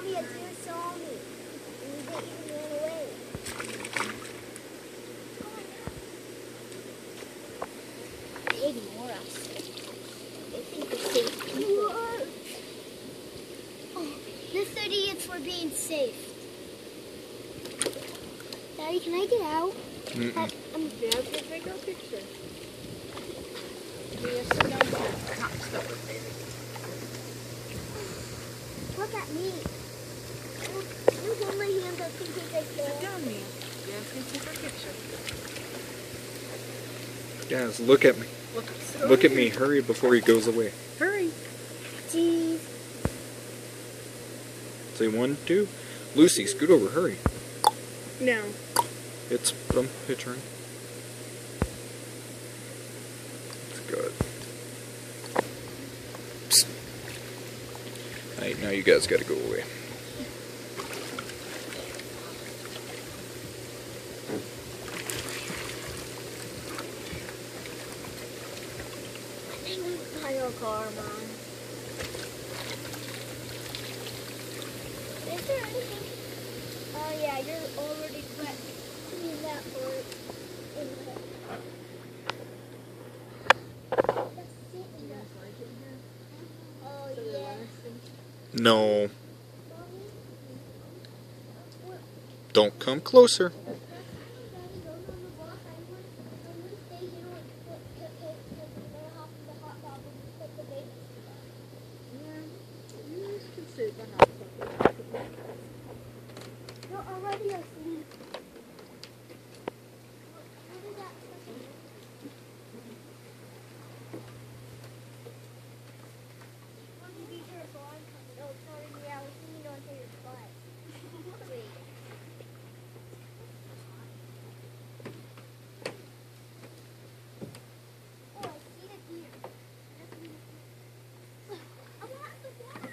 Maybe a deer saw me and he didn't even run away. They ignore us. They think we're safe people. Oh, this idiots were being safe. Daddy, can I get out? Mm-mm. Dad's gonna take our picture. We have some down here. Look at me. You hold my hand up in case I Sit fall. down, Mia. Dad's gonna take our picture. Guys, look at me. Look at me. Hurry before he goes away. Hurry. Jeez. Say 1, 2. Lucy, scoot over. Hurry. Now. It's from picturing. It's good. Psst. Alright, now you guys gotta go away. I think we buy your car, Mom. Is there anything? Oh yeah, you're already wet. Leave that for in the. Oh yeah. No. Don't come closer. You can sit in the house. You're already asleep. What is that? Be careful, I'm coming. Oh, sorry, yeah, I was leaning onto your butt. Wait. Oh, I see the deer. I want the water.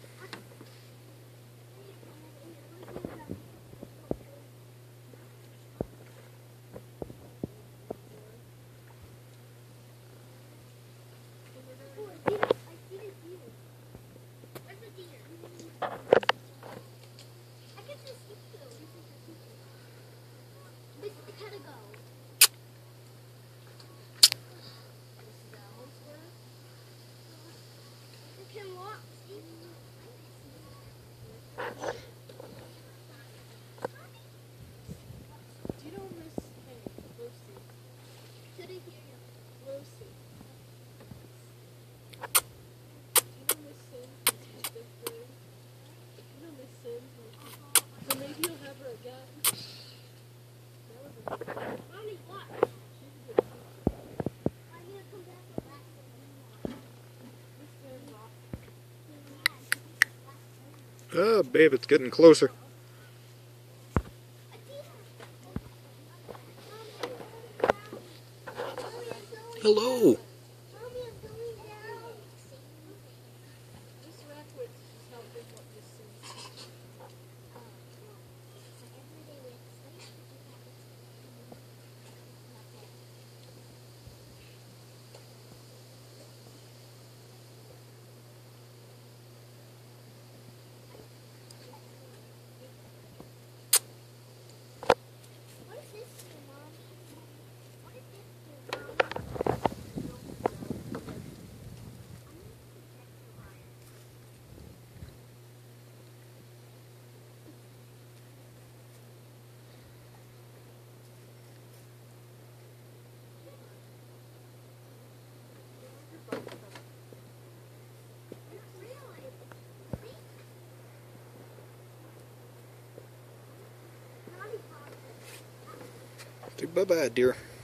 Oh, I see the deer. Where's the deer? I can just see you. This is gotta go. You can walk. See? Do you know Miss Lucy? Couldn't hear you. Lucy. Do you know Miss Sims? Miss Fifth grade? You know Miss Sims? So maybe you'll have her again. That was a good one. Mommy, what? She's a good teacher. I'm gonna come back for that. Miss Sims off. Oh, babe, it's getting closer. Hello. Miss Ratwitz is helping what Miss Sims. What is this, Mom? What is this, Mom? Say bye-bye, dear.